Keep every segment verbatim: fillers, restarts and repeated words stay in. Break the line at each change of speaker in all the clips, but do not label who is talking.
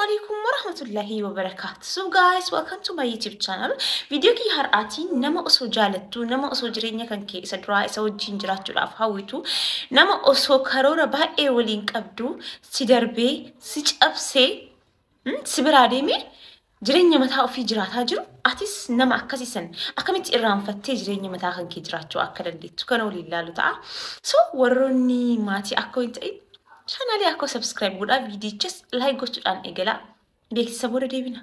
عليكم ورحمة الله وبركاته. So guys, welcome to my YouTube channel. Video ki har'aati nama osoo jaalattu, nama osoo jireenya kan kee isa duraa isa wajjin jiraachuudhaaf hawwitu, nama osoo karoora baay'ee waliin qabdu si darbee si cabsee si biraa deemee jireenya mataa ofii jiraataa jiru. Atis nama akkasiisan akkamitti irraanfattee jireenya mataa kan kee jiraachuu akka dandeettu kana waliin ilaalu ta'a. So warroonni maatii akka hin ta'in channel aku subscribe gula video just like gochuudhaan eegala beeksisa booda deebina.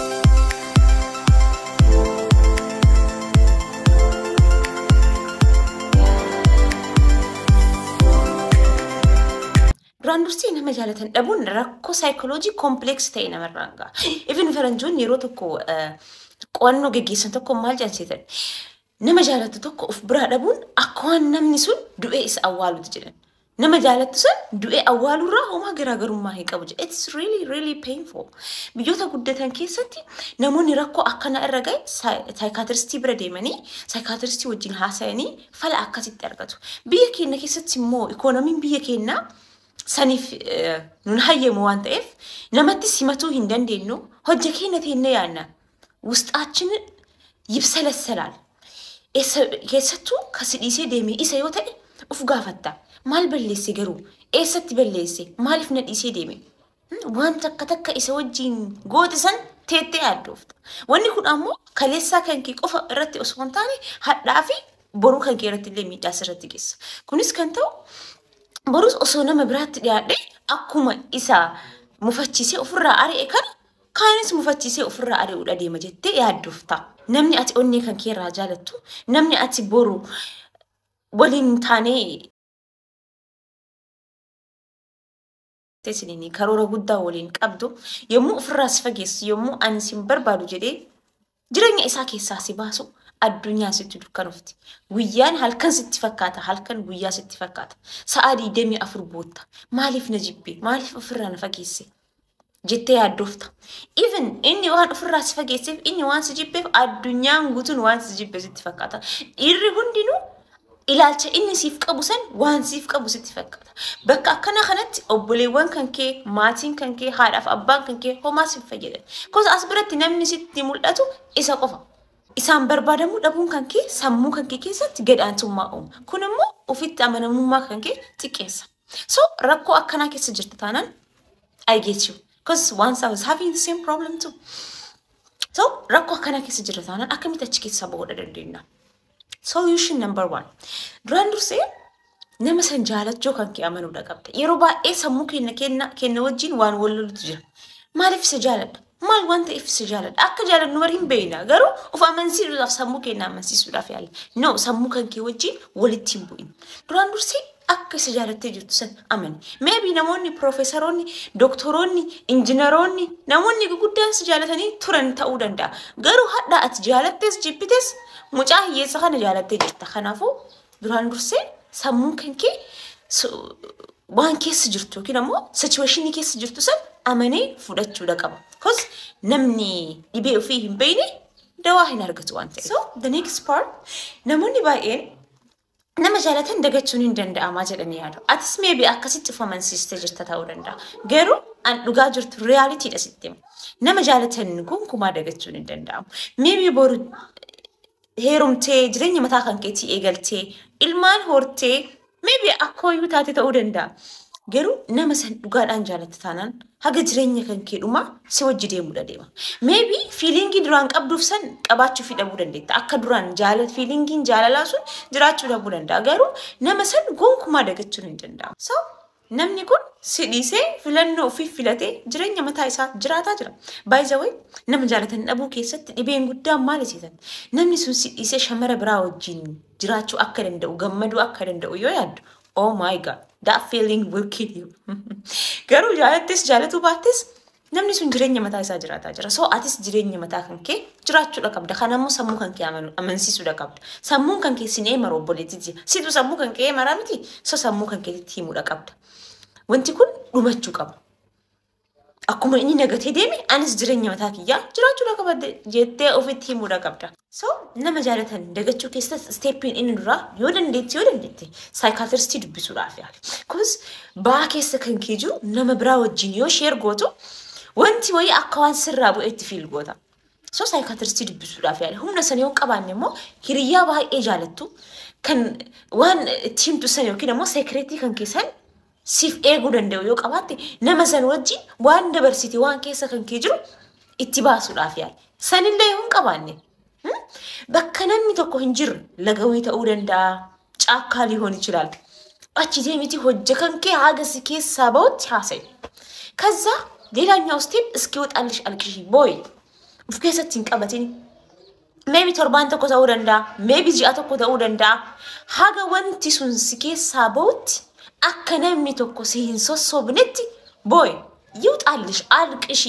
Duraan dursee nama jaalatan dhabuun rakkoo psychology complex ta'e namarraan ga'a. Even faranjoon yeroo tokko qo'annoo geggeessan tokko maal jedhan nama jaalatu tokko of biraa dhabuun akka waan namni sun du'ee isa awwaalutu jedhan. Nama jaalatu sun du'ee awwaalurraa homaa garaagarummaa hin qabu jedhe. It's really really painful. Biyyoota guddatan keessatti namoonni rakkoo akkana irra gahe saayikaatiristii bira deemanii saayikaatiristii wajjin haasa'anii fala akkasitti argatu. Biyya keenya keessatti immoo ikoonomiin biyya keenyaa saniif nun hayyamu waan ta'eef namatti simatuu hin dandeenyu hojja keenya teenne yaanna. ውስጣችን ይብሰለሰላል. keessattuu kasi dhiisee deemee isa yoo ta'e uf gaafata. Maal balleesse garuu eessatti balleesse maaliif na dhiisee deeme waan takka takka isa wajjin gootisan teettee yaaddoofta. Wanni kun ammoo kaleessaa kan kee qofa irratti osoo hin taane hadhaa fi boruu kan kee irratti illee miidhaa irratti geessa. Kunis kan ta'u borus osoo nama biraatti dhiyaadhe akkuma isa mufachiisee ofirraa ari'e kana kaanis mufachiisee ofirraa ari'uudha deema jettee yaaddoofta. Namni ati onnee kan kee irraa jaalattu namni ati boru waliin taanee tesini karoora guddaa waliin qabdu yommuu ofirraa si fageessu yommuu ani sin barbaadu jedhee jireenya isaa keessaa si baasu addunyaa sitti dukkanofti. Guyyaan halkan sitti fakkaata halkan guyyaa sitti fakkaata. Sa'a digdamii afur bootta maaliif na jibbe maaliif ofirraa na fageesse jettee yaaddoofta. Even inni waan ofirraa si fageesseef inni waan si jibbeef addunyaan guutuun waan si jibbe sitti fakkaata. Dhiirri hundinuu ilaalcha inni siif qabu san waan siif qabu sitti fakkaata. Bakka akkana kanatti obboleewwan kan kee maatiin kan kee haadhaaf abbaan kan kee homaa siif fayyadan. Kosa as biratti namni sitti mul'atu isa qofa. Isaan barbaadamuu dhabuun kan kee sammuu kan kee keessatti gadhaantummaa uuma. Kun immoo ofitti amanamummaa kan kee xiqqeessa. So rakkoo akkanaa keessa jirta taanaan I get you. Because once I was having the same problem too. So rakkoo akkanaa keessa jirta taanaan akkamitti achi keessaa bahuu dandeenya? Solution number one. Duraan dursee nama san jaalachuu kan kee amanuudha qabda. Yeroo baay'ee sammuu keenya kenna kenna wajjin waan wal lolutu jira. Maaliif isa jaaladha? Maal waan ta'eef isa jaaladha? Akka jaaladnu marii hin beekna. Garuu of amansiisuudhaaf sammuu keenya amansiisuudhaaf yaala. No, sammuu kan kee wajjin walitti hin bu'in. Duraan dursee akka isa jaalattee jirtu san amani. Maybe namoonni profeesoroonni, doktoroonni, injiinaroonni, namoonni guguddaan si jaalatanii turan ta'uu danda'a. Garuu hadhaa ati jaalattees jibbites mucaa hiyyeessa kana jaalattee jirta. Kanaafuu duraan dursee sammuun kan kee waan keessa jirtu yookiin ammoo situationii keessa jirtu san amanee fudhachuudha qaba. Because namni dhibee ofii hin beekne dawaa hin argatu waan ta'eef. So the next part namoonni baay'een nama jaalatan dagachuun hin danda'amaa jedhanii yaadu. Atis maybe akkasitti of amansiistee jirta ta'uu danda'a. Garuu an dhugaa jirtu realityidha sitti hima. Nama jaalatan gonkumaa dagachuun hin danda'amu. Maybe boru heerumtee jireenya mataa kan keetii eegaltee ilmaan hortee maybe akkooyyuu taate ta'uu danda'a. Garuu nama san dhugaadhaan jaalatta taanaan haga jireenya kan kee dhumaa si wajji deemuu deema. Maybe feelingii duraan qabduuf san qabaachuu fi dhabuu dandeetta. Akka duraan jaalat feelingiin jaalalaa sun jiraachuu dhabuu danda'a. Garuu nama san gonkumaa dagachuun hin danda'amu. So namni kun si dhiisee filannoo ofii filatee jireenya mataa isaa jiraataa jira. By the way, nama jaalatan dhabuu keessatti dhibeen guddaan maal isiisan? Namni sun si dhiisee shamara biraa wajjin jiraachuu akka danda'u, gammaduu akka danda'u yoo yaaddu, oh my god, that feeling will kill you. Garuu jaalattis jaalatuu baattis namni sun jireenya mataa isaa jiraataa jira. So atis jireenya mataa kan kee jiraachuudha qabda. Kanammoo sammuu kan kee amansiisuudha qabda. Sammuun kan kee sinee maroo obboleettii. Situ sammuu kan kee maraa miti. So sammuu kan keetti himuudha qabda. Wanti kun dhumachuu qaba. Akkuma inni nagatee deeme anis jireenya mataa kiyyaa jiraachuudha qaba jettee ofitti himuudha qabda. So nama jaalatan dagachuu keessatti steppiin inni dura yoo dandeetti yoo dandeetti saayikaatiristii dubbisuudhaaf yaali. Because baa keessa kan kee jiru nama biraa wajjin yoo sheer gootu wanti wayii akka waan sirraa bu'eetti fiil goota. So saayikaatirist dubbisuudhaaf yaale humna sana yoo qabaanne immoo hiriyaa baay'ee jaalattu kan waan tiimtu sana yookiin immoo seekireetii kan keessan siif eeguu danda'u yoo qabaatte nama san wajjin waan dabarsite waan keessa kan kee jiru itti baasuudhaaf yaale. Sanillee yoo hin qabaanne bakka namni tokko hin jirre lagawii ta'uu danda'a caakkaa lihoon ይችላል. achi deemiti hojja kan kee haagasi keessaa ba'utti haasa'e. ከዛ ሌላኛው ስቴፕ እስኪወጣልሽ አልቅሺ ቦይ uf keessatti hin qabatin. Maybe torbaan tokko ta'uu danda'a, maybe ji'a tokko ta'uu danda'a. Haga wanti sun si keessaa ba'utti akka namni tokko si hin sossobnetti boy yuuxallish alqishi.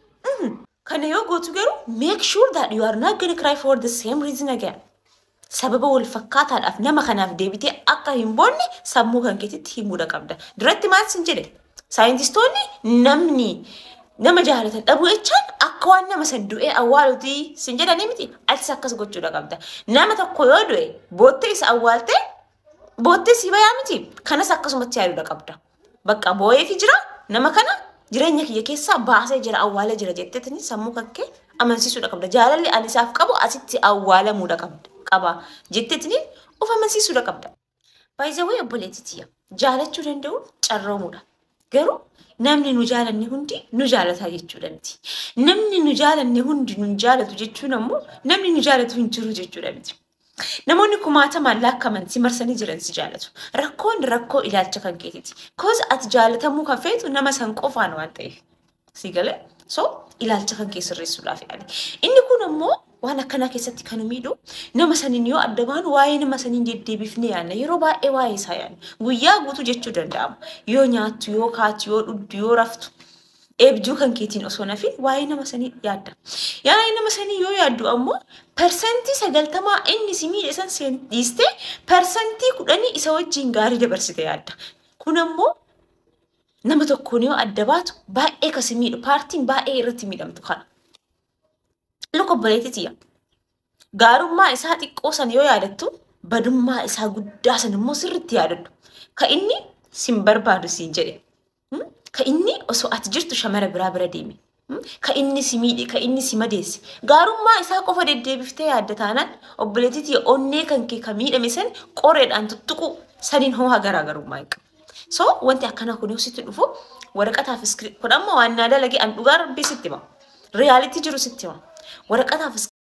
Kana yoo gootu garuu make sure that you are not gonna cry for the same reason again. Sababa wal fakkaataadhaaf nama kanaaf deebitee akka hin boonne sammuu kan keetitti himuudha qabda. Duratti maal sin jedhe saayintistoonni namni nama jaalatan dhabuu jechaan akka waan nama san du'ee awwaaluti sin jedhanii miti atis akkas gochuudha qabda. Nama tokko yoo du'e boottee isa awwaaltee boottee si bayaa miti kanas akkasumatti yaaduudha qabda. Bakka boo'eefi jira nama kana jireenya kiyya keessaa baasee jira awwaalee jira jetteetini sammuu kan kee amansiisuudha qabda. Jaalalli ani isaaf qabu asitti awwaalamuudha qabda qaba jetteetini of amansiisuudha qabda. By the way obboleettiya jaalachuu danda'u carroomuudha. Garuu namni nu jaalanne hundi nu jaalataa jechuudha miti. Namni nu jaalanne hundi nu jaalatu jechuun ammoo namni nu jaalatu hin jiru jechuudha miti. Namoonni kumaatamaan lakkaa'aman si marsanii jiran si jaalatu. Rakkoon rakkoo ilaalcha kan keetiiti. Koos ati jaalatamuu kan feetu nama san qofaan waan ta'eef. Si galee? So ilaalcha kan kee sirreessuudhaaf yaali. Inni kun ammoo waan akkanaa keessatti kan miidhu nama saniin yoo adda baanu waa'ee nama saniin deddeebifnee yaadna. Yeroo baay'ee waa'ee isaa yaadna. Guyyaa guutuu jechuu danda'ama. Yoo nyaattu, yoo kaatu, yoo dhugdu, yoo raftu. Eebjuu kan keetiin osoo nafin waa'ee nama sanii yaadda. Yaa'ee nama sanii yoo yaaddu ammoo persentii sagaltamaa inni si miidhe san seen dhiistee persentii kudhanii isa wajjin gaarii dabarsite yaadda. Kun ammoo nama tokkoon yoo adda baatu baay'ee kasi miidhu paartiin baay'ee irratti miidhamtu kana. Luka obboleettiya gaarummaa isaa xiqqoo san yoo yaadattu badummaa isaa guddaa san immoo sirriitti yaadadhu. Ka inni sin barbaadu siin jedhe. Ka inni osoo ati jirtu shamara biraa bira deeme. Ka inni si miidhe, ka inni si madeesse. Gaarummaa isaa qofa deddeebiftee yaadda taanaan obboleettiya onnee kan kee ka miidhame san qoreedhaan tuttuqu saniin hoo garaagarummaa hin qabu. So wanti akkana kun yoo sitti dhufu waraqataaf iskiriiptii kun amma waan naa dalage an dhugaa rabbii sitti hima. Riyaalitii jiru sitti hima. Waraqataaf